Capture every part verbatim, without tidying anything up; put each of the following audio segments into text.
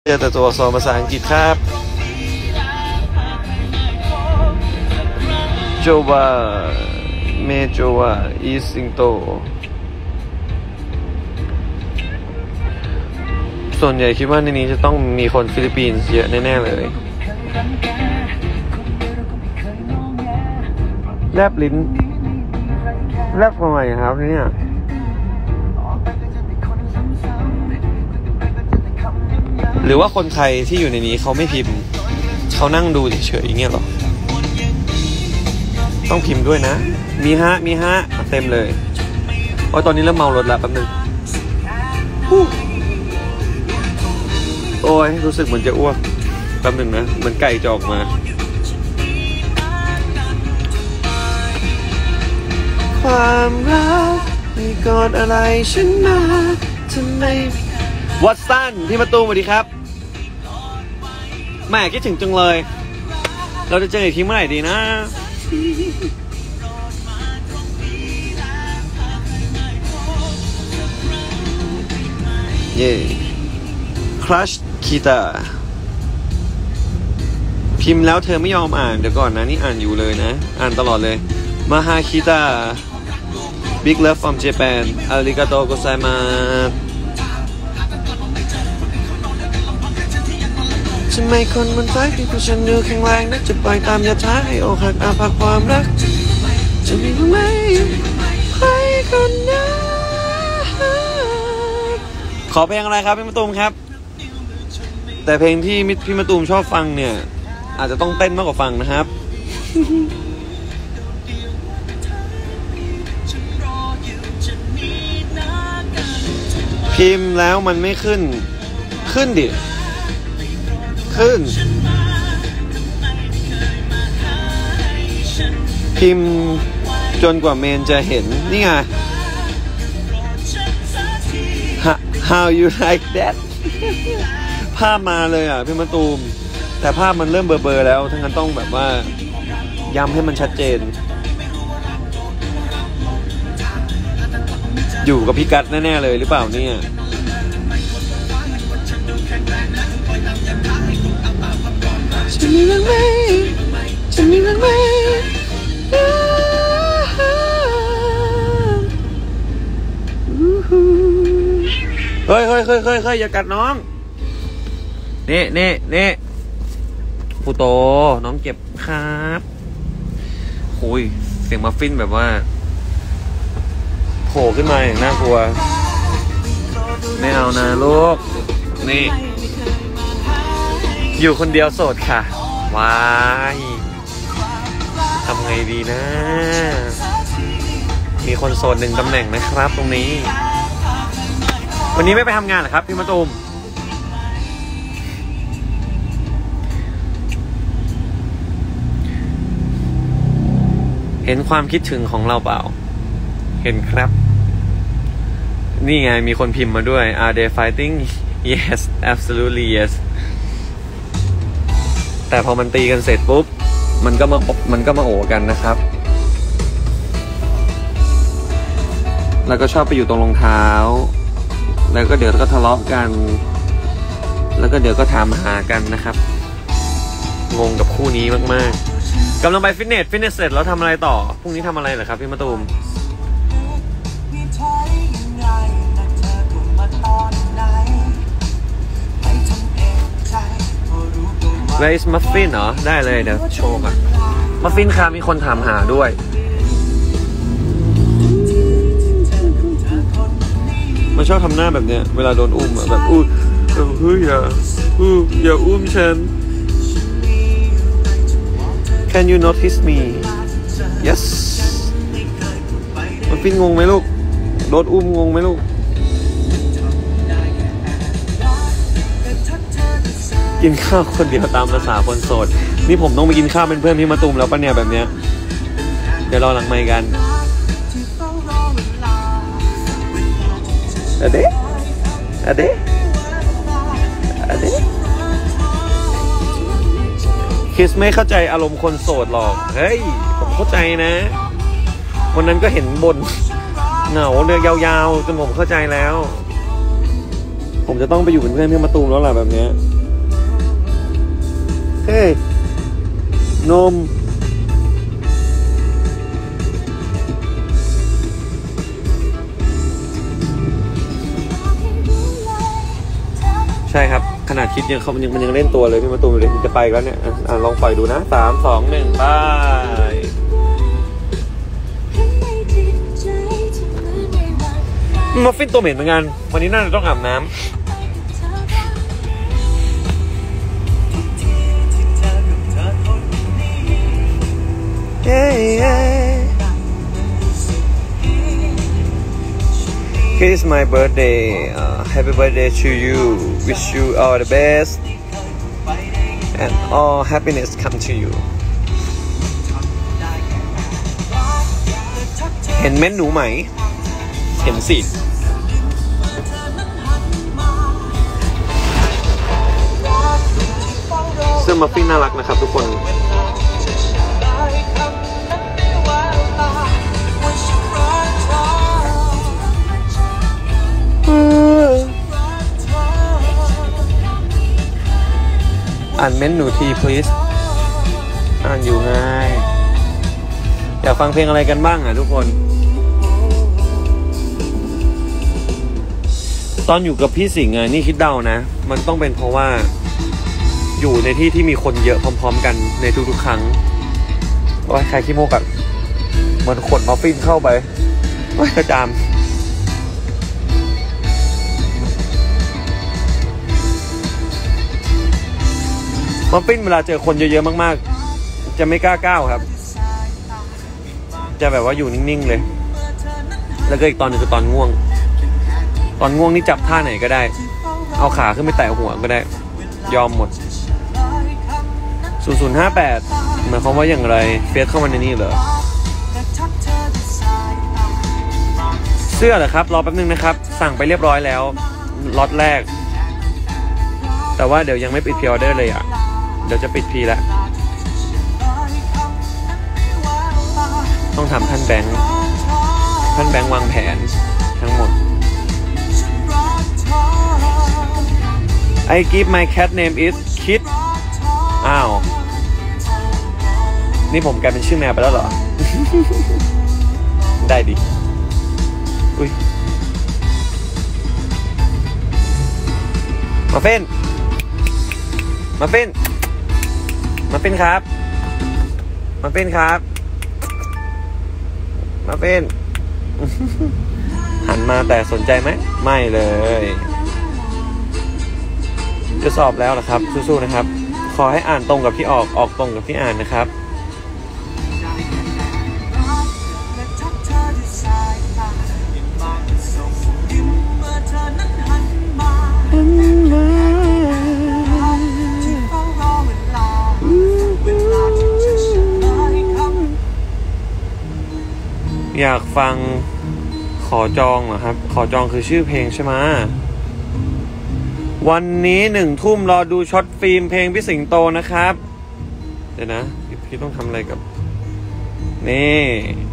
เจอแต่ตัวอักษรภาษาอังกฤษครับโจวาเมโจวาอีสิงโตส่วนใหญ่คิดว่าในนี้จะต้องมีคนฟิลิปปินส์เยอะแน่ๆเลยแลบลิ้นแลบทำไมครับเนี่ยหรือว่าคนไทยที่อยู่ในนี้เขาไม่พิมพ์เขานั่งดูเฉยๆอย่างเงี้ยหรอต้องพิมพ์ด้วยนะมีฮะมีฮะเต็มเลยเพราะตอนนี้เริ่มเมารถแล้วแป๊บนึงโอ้ยรู้สึกเหมือนจะอ้วกแป๊บนึงนะเหมือนไก่จะออกมาความรักมีกอดอะไรฉันมาทำไมวัดสั้นพี่มาตูมสวัสดีครับแม่คิดถึงจังเลยเราจะเจออีกทีเมื่อไหร่ดีนะเย่คลัชคีตาพิมพ์แล้วเธอไม่ยอมอ่านเดี๋ยวก่อนนะนี่อ่านอยู่เลยนะอ่านตลอดเลยมาฮาคิตา Big Love from Japan อาริกาโตโกไซมาทำไมคนมันใจที่ผู้ฉันดูแข็งแรงนักจะปล่อยตามยาท้าให้อกหักอาภัพความรักจะมีไหมใครคนนั้นขอเพลงอะไรครับพี่มะตูมครับแต่เพลงที่พี่มะตูมชอบฟังเนี่ยอาจจะต้องเต้นมากกว่าฟังนะครับพิมพ์แล้วมันไม่ขึ้นขึ้นดิขึ้นพิมพ์จนกว่าเมนจะเห็นนี่ไง How you like that ภาพมาเลยอ่ะพี่มะตูมแต่ภาพมันเริ่มเบลอๆแล้วทั้งนั้นต้องแบบว่าย้ำให้มันชัดเจนอยู่กับพี่กัดแน่ๆเลยหรือเปล่าเนี่ยจะมีบ้างไหมจะมีบ้างไหมเฮ้ยเฮ้ยเฮ้ยเฮ้ยเฮ้ยอย่ากัดน้องเน่เน่เน่ปูโตน้องเจ็บครับโอ้ยเสียงมัฟฟินแบบว่าโผล่ขึ้นมาอย่างน่ากลัวไม่เอานะลูกนี่อยู่คนเดียวโสดค่ะว้ายทำไงดีนะมีคนโสดหนึ่งตำแหน่งนะครับตรงนี้วันนี้ไม่ไปทำงานเหรอครับพี่มะตูมเห็นความคิดถึงของเราเปล่าเห็นครับนี่ไงมีคนพิมพ์มาด้วย Are they fighting yes absolutely yes แต่พอมันตีกันเสร็จปุ๊บมันก็มามันก็มาโอบกันนะครับแล้วก็ชอบไปอยู่ตรงรองเท้าแล้วก็เดี๋ยวก็ทะเลาะกันแล้วก็เดี๋ยวก็ถามหากันนะครับงงกับคู่นี้มากๆกำลังไปฟิตเนสฟิตเนสเสร็จแล้วทำอะไรต่อพรุ่งนี้ทำอะไรเหรอครับพี่มะตูมเวสมัฟฟินเหรอได้เลยเดี๋ยวโชว์กันมัฟฟินค่ะมีคนถามหาด้วยมันชอบทำหน้าแบบเนี้ยเวลาโดนอุ้มอะแบบอุ้ยเฮ้ยอย่าอุ้ยอย่าอุ้มฉัน Can you notice me Yes มัฟฟินงงไหมลูกโดนอุ้มงงไหมลูกกินข้าวคนเดียวตามภาษาคนโสดนี่ผมต้องไปกินข้าวเป็นเพื่อนพี่มะตูมแล้วปะเนี่ยแบบเนี้ยเดี๋ยวรอหลังไมค์กันอะเดอะเดอะเดคิสไม่เข้าใจอารมณ์คนโสดหรอกเฮ้ยผมเข้าใจนะวันนั้นก็เห็นบ่นเหงาเดือยาวๆจนผมเข้าใจแล้วผมจะต้องไปอยู่เป็นเพื่อนพี่มะตูมแล้วล่ะแบบเนี้ยฮ้ยนมใช่ครับขนาดคิดยังเขามันยังมันยังเล่นตัวเลยพี่มาตูมเลยจะไปแล้วเนี่ยอ่ะลองปล่อยดูนะสามสองหนึ่งไปมัฟฟินตัวเหม็นเหมือนกันวันนี้น่าจะต้องอาบน้ำIt's my birthday. Uh, happy birthday to you. Wish you all the best and all happiness come to you. เห็นเม้นหนูไหมเห็นสิเสื้อมัฟฟินน่ารักนะครับทุกคนอ่านเม้นหนูที please อ่านอยู่ไงอยากฟังเพลงอะไรกันบ้างอ่ะทุกคนตอนอยู่กับพี่สิงห์อ่ะนี่คิดเดานะมันต้องเป็นเพราะว่าอยู่ในที่ที่มีคนเยอะพร้อมๆกันในทุกๆครั้งว่าใครขี้โมกอ่ะมันขนมัฟฟินเข้าไปว่ากระจามมัฟฟินเวลาเจอคนเยอะๆมากๆจะไม่กล้าก้าวครับจะแบบว่าอยู่นิ่งๆเลยแล้วก็อีกตอนนึงคือตอนง่วงตอนง่วงนี่จับท่าไหนก็ได้เอาขาขึ้นไปแตะหัวก็ได้ยอมหมดศูนย์ ศูนย์ ห้า แปดหมายความว่าอย่างไรเฟียสเข้ามาในนี่เหรอเสื้อเหรอครับรอแป๊บนึงนะครับสั่งไปเรียบร้อยแล้วล็อตแรกแต่ว่าเดี๋ยวยังไม่ปิดพรีออเดอร์เลยอ่ะเดี๋ยวจะปิดพรีแล้วต้องทำท่านแบงค์ท่านแบงค์วางแผนทั้งหมด I give my cat name is Kid อ้าวนี่ผมกลายเป็นชื่อแมวไปแล้วเหรอ ได้ดิอุ้ยมาเฟ้นมาเฟ้นมาเฟ้นครับมาเฟ้นครับมาเฟ้น หันมาแต่สนใจไหมไม่เลยจะสอบแล้วนะครับสู้ๆนะครับขอให้อ่านตรงกับที่ออกออกตรงกับที่อ่านนะครับอยากฟังขอจองเหรอครับขอจองคือชื่อเพลงใช่ไหมวันนี้หนึ่งทุ่มรอดูช็อตฟิล์มเพลงพี่สิงโตนะครับเดี๋ยวนะพี่ต้องทำอะไรกับนี่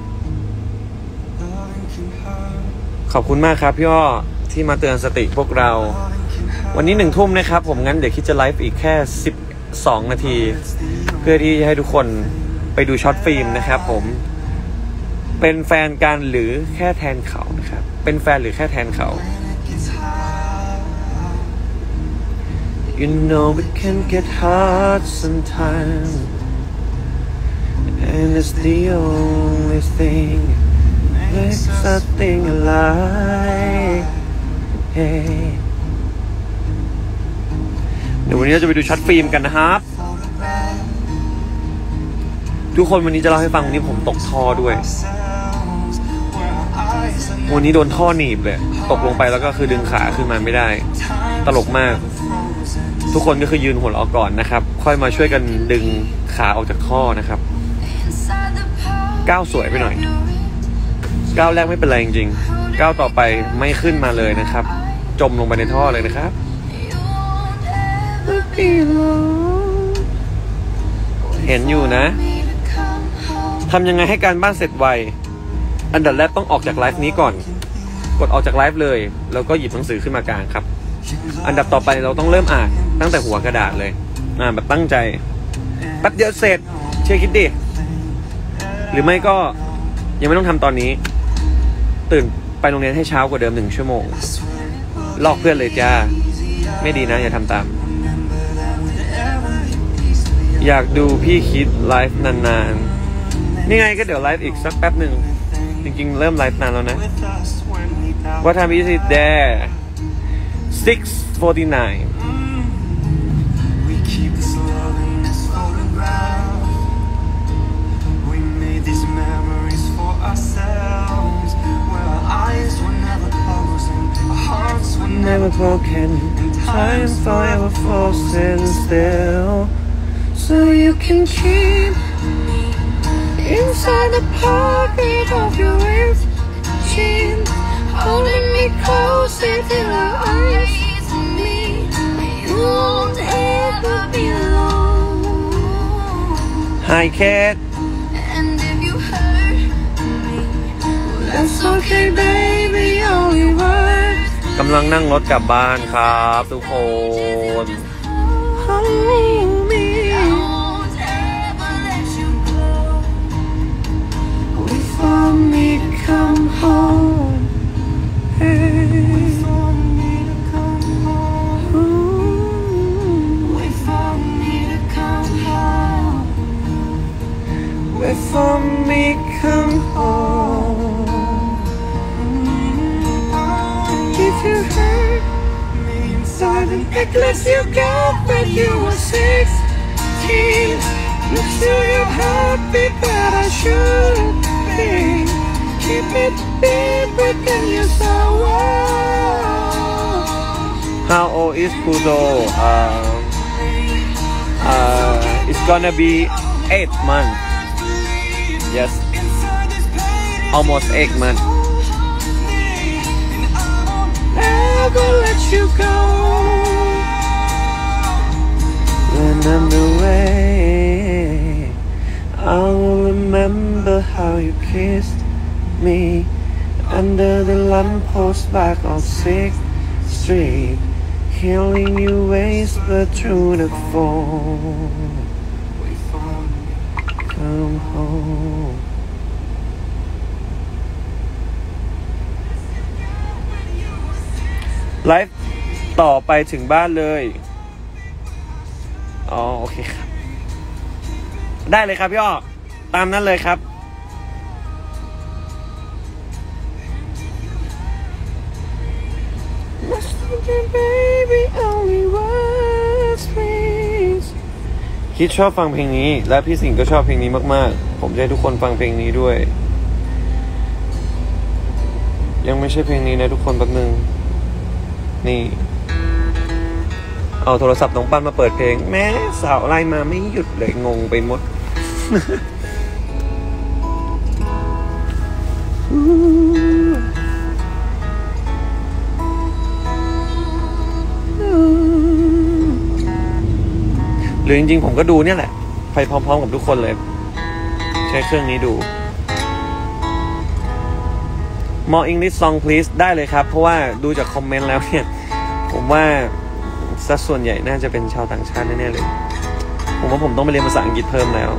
ขอบคุณมากครับพี่อ้อที่มาเตือนสติพวกเราวันนี้หนึ่งทุ่มนะครับผมงั้นเดี๋ยวคิดจะไลฟ์อีกแค่สิบสองนาทีเพื่อที่จะให้ทุกคนไปดูช็อตฟิล์มนะครับผมเป็นแฟนกันหรือแค่แทนเขานะครับเป็นแฟนหรือแค่แทนเขา You know it can get hard sometimes and it's the only thing makes us think alive hey เดี๋ยววันนี้เราจะไปดูช็อตฟิล์มกันนะครับทุกคนวันนี้จะเล่าให้ฟังวันนี้ผมตกท่อด้วยวันนี้โดนท่อหนีบเลยตกลงไปแล้วก็คือดึงขาขึ้นมาไม่ได้ตลกมากทุกคนก็คือยืนหัวเราะก่อนนะครับค่อยมาช่วยกันดึงขาออกจากท่อนะครับก้าวสวยไปหน่อยก้าวแรกไม่เป็นไรจริงๆก้าวต่อไปไม่ขึ้นมาเลยนะครับจมลงไปในท่อเลยนะครับเห็นอยู่นะทำยังไงให้การบ้านเสร็จไวอันดับแรกต้องออกจากไลฟ์นี้ก่อนกดออกจากไลฟ์เลยแล้วก็หยิบหนังสือขึ้นมากลางครับอันดับต่อไปเราต้องเริ่มอ่านตั้งแต่หัวกระดาษเลยอ่านแบบตั้งใจแป๊บเดียวเสร็จเชื่อคิดดิหรือไม่ก็ยังไม่ต้องทำตอนนี้ตื่นไปโรงเรียนให้เช้ากว่าเดิมหนึ่งชั่วโมงลอกเพื่อนเลยจ้าไม่ดีนะอย่าทำตามอยากดูพี่คิดไลฟ์นานๆนี่ไงก็เดี๋ยวไลฟ์อีกสักแป๊บหนึ่งจริงๆเริ่มไลฟ์นานแล้วนะ What time is it there six forty-nine never broken time forever frozen still so you can keep me inside the pocket of your ripped jeans holding me closer till our eyes on me you won't ever be alone Hi Kate and if you hurt me that's okay baby only wordsกำลังนั่งรถกลับบ้านครับทุกคน Wait for me come home Wait for me to come home Wait for me to come home Wait for me come home If you hurt me inside the necklace you got when you were sixteen You sure you're happy but I should be Keep it deep within your soul How old is Pluto? Uh, uh, it's gonna be eight months Yes Almost eight months Never let you go When I'm away I'll remember how you kissed me Under the lamppost back on sixth Street Hearing you whisper through the phone Come homeไลฟ์ต่อไปถึงบ้านเลยอ๋อโอเคครับได้เลยครับพี่อ้อตามนั้นเลยครับ คิดชอบฟังเพลงนี้และพี่สิงห์ก็ชอบเพลงนี้มากๆผมจะให้ทุกคนฟังเพลงนี้ด้วยยังไม่ใช่เพลงนี้นะทุกคนแป๊บนึงนี่เอาโทรศัพท์น้องปั้นมาเปิดเพลงแม่สาวไล่มาไม่หยุดเลยงงไปหมด หรือจริงๆผมก็ดูเนี่ยแหละไปพร้อมๆกับทุกคนเลยใช้เครื่องนี้ดู More English song please ได้เลยครับเพราะว่าดูจากคอมเมนต์แล้วเนี่ยผมว่าสัดส่วนใหญ่น่าจะเป็นชาวต่างชาติแน่ๆเลยผมว่าผมต้องไปเรียนภาษาอังกฤษเพิ่มแล้ว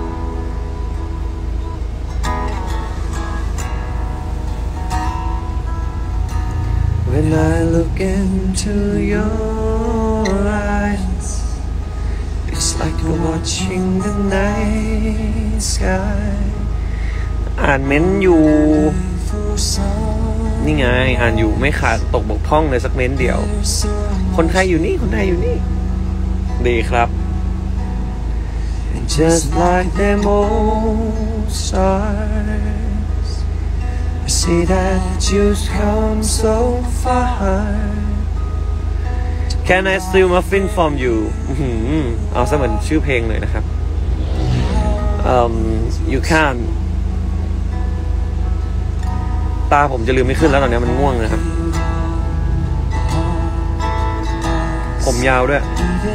When I look into your eyes It's like watching the night sky อ่านเม้นอยู่นี่ไงอ่านอยู่ไม่ขาดตกบกพร่องเลยสักเม้นเดียวคนไทยอยู่นี่คนไทยอยู่นี่ดีครับ Just like them old stars I see that you've come so far Can I steal muffin from you เอาซะเหมือนชื่อเพลงเลยนะครับ um, You can'tตาผมจะลืมไม่ขึ้นแล้วตอนนี้มันง่วงนะครับผมยาวด้วย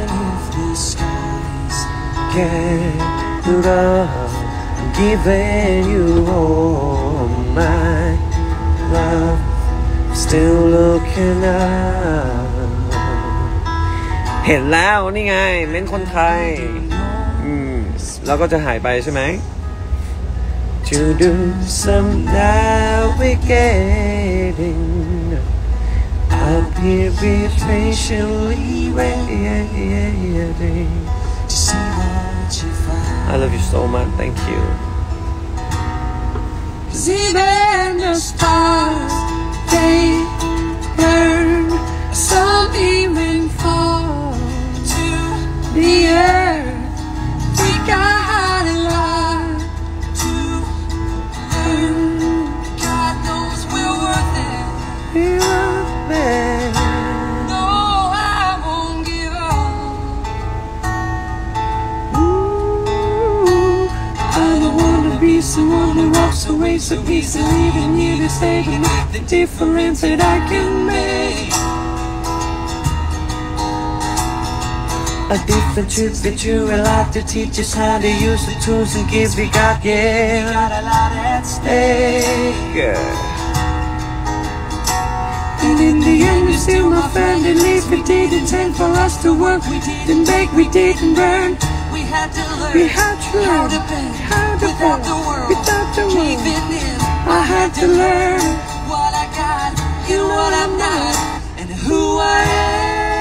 Giving you all my love Still looking up เห็นแล้วนี่ไงเม้นคนไทยอืมแล้วก็จะหายไปใช่ไหม To do some navigating I'll be patiently waiting to see what you find I love you so much, thank you Cause even the stars, they burn Some even fall to the earth We got a lot to learn God knows we're worth it We're worth it No, I won't give up Ooh, I don't wanna be someone who walks away so easily Leaving you to stay to make the difference that I can make A different truth that you will have to teach us how to use the tools and gifts we got, yeah. We got a lot at stake, yeah. And in the end, you're still my friend. At least we didn't intend for us to work. We didn't bake, we didn't burn. We had to learn, we had to learn how to bend, how to without the world, without the world. Caving in, I had to learn what I got and what I'm not, and who I am.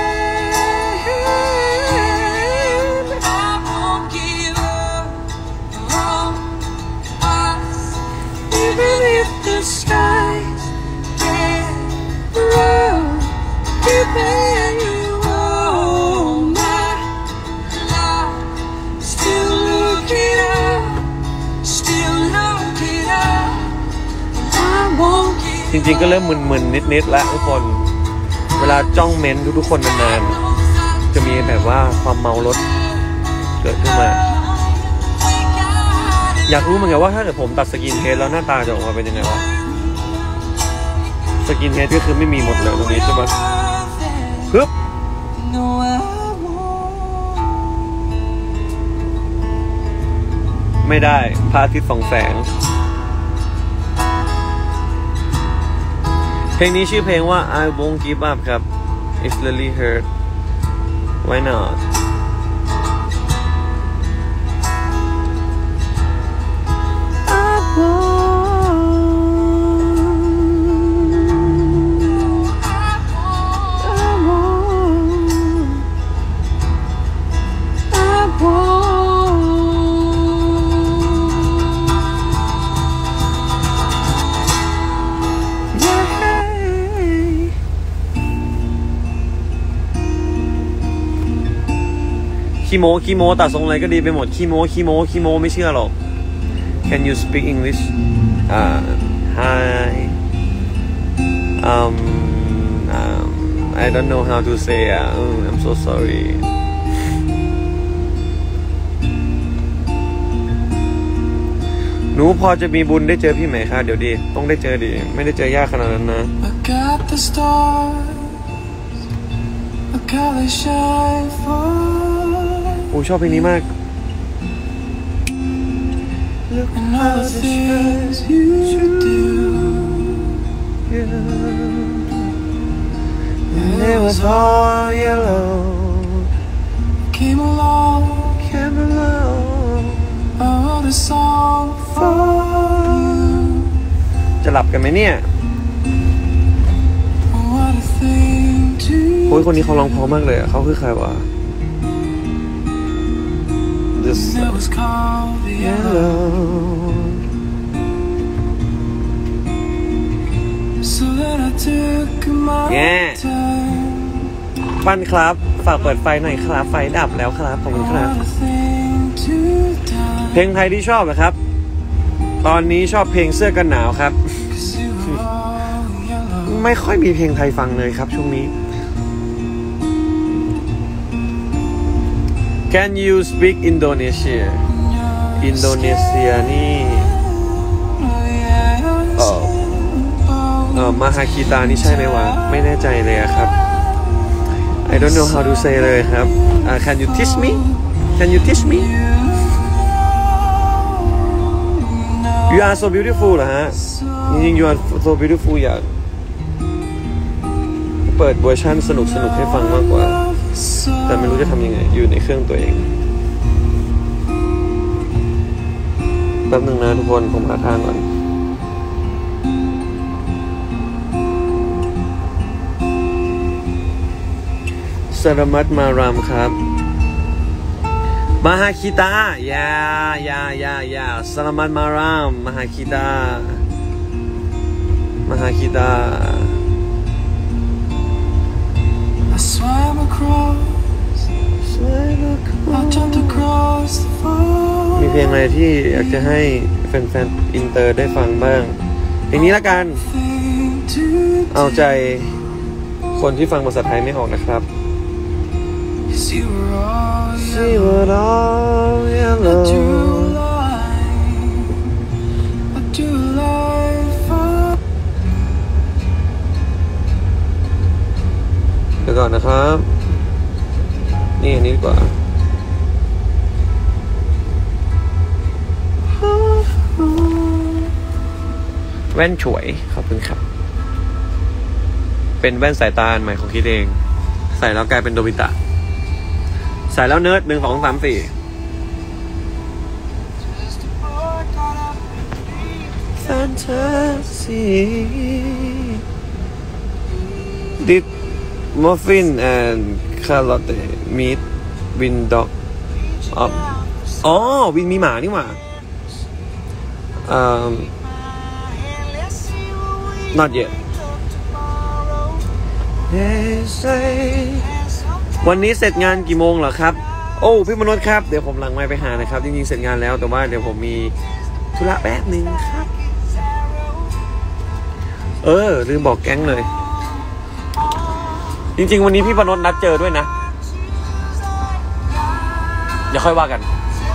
Even if the skies get rough, even you all my life, still looking up, still looking up, and I won't give up. จริงๆก็เริ่มมึนๆนิดๆแล้วทุกคนเวลาจ้องเม้นทุกๆคนนานๆจะมีแบบว่าความเมารถเกิดขึ้นมาอยากรู้เหมือนกันว่าถ้าเกิดผมตัดสกินเฮดแล้วหน้าตาจะออกมาเป็นยังไงวะสกินเฮดก็คือไม่มีหมดเลยตรงนี้ใช่ปะฮึบไม่ได้พระอาทิตย์ส่องแสงเพลงนี้ชื่อเพลงว่า I won't give up ครับ It's really hurt Why notคีโมคีโมตัดทรงอะไรก็ดีไปหมดคีโมคีโมคีโมไม่เชื่อหรอก Can you speak English uh, Hi um, um I don't know how to say uh, I'm so sorry หนูพอจะมีบุญได้เจอพี่ไหมคะเดี๋ยวดีต้องได้เจอดิไม่ได้เจอยากขนาดนั้นนะโอ้ชอบเพลงนี้มาก Look how the things you do And it was all yellow Came along Came along Oh the song for you จะหลับกันไหมเนี่ยโอ้ยคนนี้เขาร้องเพราะมากเลยอ่ะเขาคือใครวะ This was called the yellow So that I took my time ปั้นครับฝากเปิดไฟหน่อยครับไฟดับแล้วครับขอบคุณครับเพลงไทยที่ชอบนะครับตอนนี้ชอบเพลงเสื้อกันหนาวครับไม่ค่อยมีเพลงไทยฟังเลยครับช่วงนี้ Can you speak Indonesia อินโดนีเซียนี่เออเออมาฮาคิตานี่ใช่ไหมวะไม่แน่ใจเลยครับ I don't know how to say เลยครับ uh, Can you teach me Can you teach me You are so beautiful เหรอฮะจริงๆ You are so beautiful อยากเปิดเวอร์ชันสนุกสนุกให้ฟังมากกว่าแต่ไม่รู้จะทำยังไงอยู่ในเครื่องตัวเองแป๊บนึงนะทุกคนผมหาทางก่อนสรมัตมารามครับมหาคิตายายายายาสลามัตมารามมหาคิตามหาคิตา I swam across I jumped across the floor มีเพลงอะไรที่อยากจะให้แฟนๆอินเตอร์ได้ฟังบ้างเพลงนี้ละกันเอาใจคนที่ฟังภาษาไทยไม่ออกนะครับ See we're all See what all yellow I do life I do life เดี๋ยวก่อนนะครับนี่อันนี้ดีกว่าแว่นฉวยขอบคุณครับเป็นแว่นสายตาอันใหม่ของคิดเองใส่แล้วกลายเป็นโดบิตะใส่แล้วเนิร์ดหนึ่งสองสามสี่ Fantasy Did muffin and carrot meat win dog up อ๋อวินมีหมานี่หว่าอืม not yet วันนี้เสร็จงานกี่โมงเหรอครับโอ้พี่มโนษครับเดี๋ยวผมหลังไมค์ไปหานะครับจริงๆเสร็จงานแล้วแต่ว่าเดี๋ยวผมมีธุระแป๊บนึงครับเออลืมบอกแก๊งเลยจริงๆวันนี้พี่มโนษนัดเจอด้วยนะเดี๋ยวค่อยว่ากัน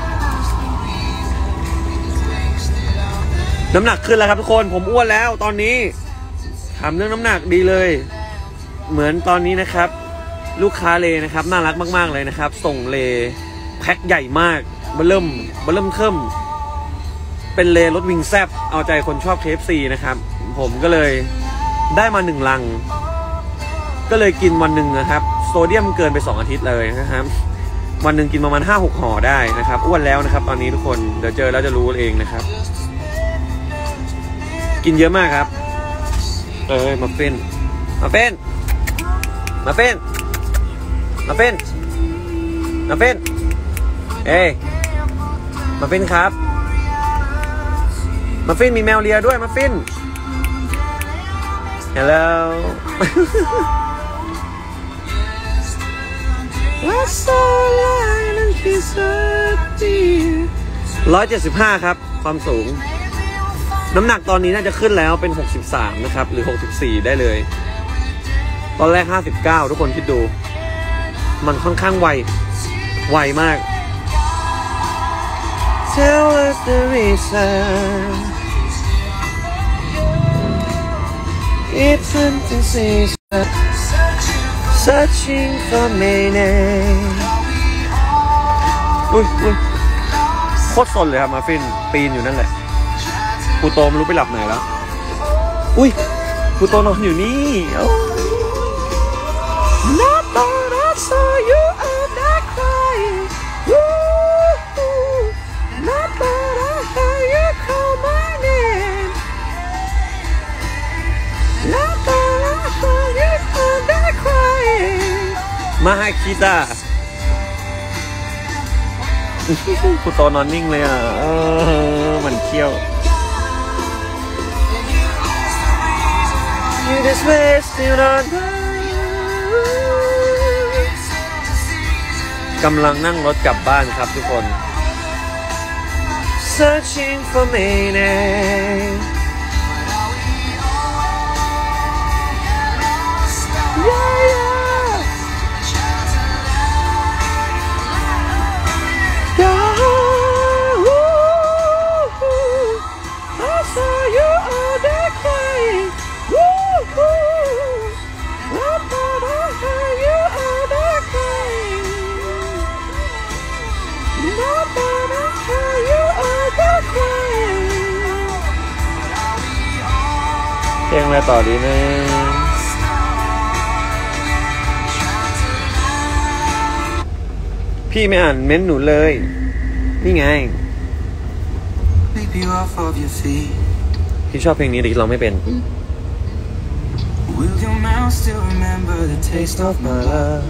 น้ำหนักขึ้นแล้วครับทุกคนผมอ้วนแล้วตอนนี้ถามเรื่องน้ำหนักดีเลยเหมือนตอนนี้นะครับลูกค้าเลนะครับน่ารักมากๆเลยนะครับส่งเลแพ็คใหญ่มากเบลิ่มเบลิ่มเทิมเป็นเลรสวิงแซบเอาใจคนชอบ เค เอฟ ซี นะครับผมก็เลยได้มาหนึ่งลังก็เลยกินวันหนึ่งนะครับโซเดียมเกินไปสองอาทิตย์เลยนะครับวันหนึ่งกินประมาณ ห้าหก ห่อได้นะครับอ้วนแล้วนะครับตอนนี้ทุกคนเดี๋ยวเจอแล้วจะรู้เองนะครับกินเยอะมากครับเอ้ยมาเป็นมาเป็นมาเป็นมาเป็นมาเป็นเอ้ยมาเป็นครับมาฟินมีแมวเลียด้วยมาฟิน Hello ร้อยเจ็ดสิบห้าครับความสูงน้ำหนักตอนนี้น่าจะขึ้นแล้วเป็นหกสิบสามนะครับหรือหกสิบสี่ได้เลยตอนแรกห้าสิบเก้าทุกคนคิดดูมันค่อนข้างไวไวมาก Tell us the reason It's something season Searching for meaning อุ้ยอุ้ยโคตรสนเลยครับมาฟินปีนอยู่นั่นแหละปูโตไม่รู้ไปหลับไหนแล้วอุ้ยปูโตนอนอยู่นี่Not thought I saw you out there crying Not thought I heard you call my name Not thought I heard you out there crying มาให้คิดอ่ะปูโตนอนนิ่งเลยอ่ะเออมันเขี้ยวYou just wasted onกำลังนั่งรถกลับบ้านครับทุกคน Searching for meaning yeah, yeah. Yeah, ooh, I saw you all there crying I thought I heard you all there crying I thought I heard you all there crying เพลงอะไรต่อดีนะพี่ไม่อ่านเม้นต์หนูเลยนี่ไง Make sweep you off of your feet. พี่ชอบเพลงนี้แต่เราไม่เป็น Will your mouth still remember the taste of my love?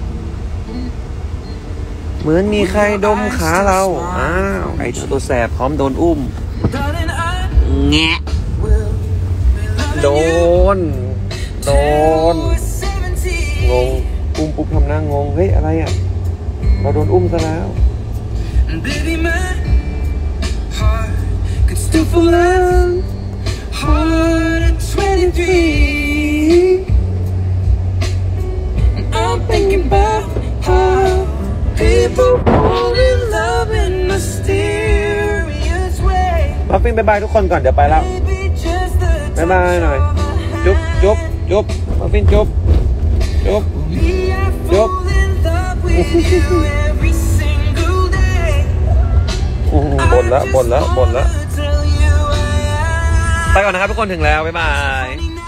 เหมือนมีใครดมขาเรา อ้าวไอ้เจ้าตัวแสบพร้อมโดนอุ้ม Darling, I แงะ will be โด loving น โด you น till we're seventy. งง อุ้มปุ๊บทำหน้างง เฮ้ย อะไรอ่ะ เราโดนอุ้มซะแล้ว And baby, my heart could still fall out hard at twenty-three. And I'm thinking about how people fall in love in mysterious ways. มาฟิ้งบายบายทุกคนก่อนเดี๋ยวไปแล้ว Maybe just the บายบายหน่อย touch of a จุ๊บ hand. จุ๊บ จุ๊บ มาฟิ้งจุ๊บ จุ๊บ Me, I fall in love with you every single day. อืมบ่นละบ่นละบ่นละ I just wanna tell you I ไปก่อนนะครับทุกคนถึงแล้ว บ๊ายบาย am now.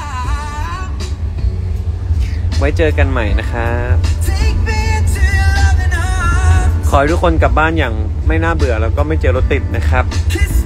ไว้เจอกันใหม่นะครับ Take me into your loving arms. ขอให้ทุกคนกลับบ้านอย่างไม่น่าเบื่อแล้วก็ไม่เจอรถติดนะครับ Kiss